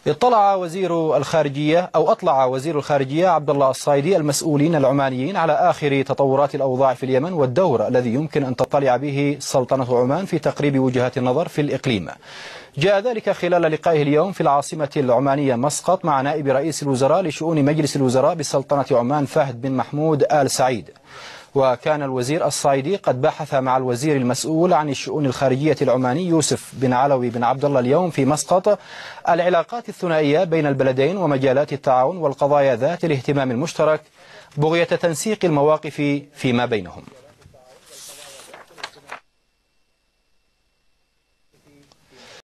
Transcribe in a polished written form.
أطلع وزير الخارجية عبد الله الصايدي المسؤولين العمانيين على آخر تطورات الأوضاع في اليمن والدور الذي يمكن أن تطلع به سلطنة عمان في تقريب وجهات النظر في الإقليم. جاء ذلك خلال لقائه اليوم في العاصمة العمانية مسقط مع نائب رئيس الوزراء لشؤون مجلس الوزراء بسلطنة عمان فهد بن محمود آل سعيد. وكان الوزير الصايدي قد بحث مع الوزير المسؤول عن الشؤون الخارجية العماني يوسف بن علوي بن عبد الله اليوم في مسقط العلاقات الثنائية بين البلدين ومجالات التعاون والقضايا ذات الاهتمام المشترك بغية تنسيق المواقف فيما بينهم.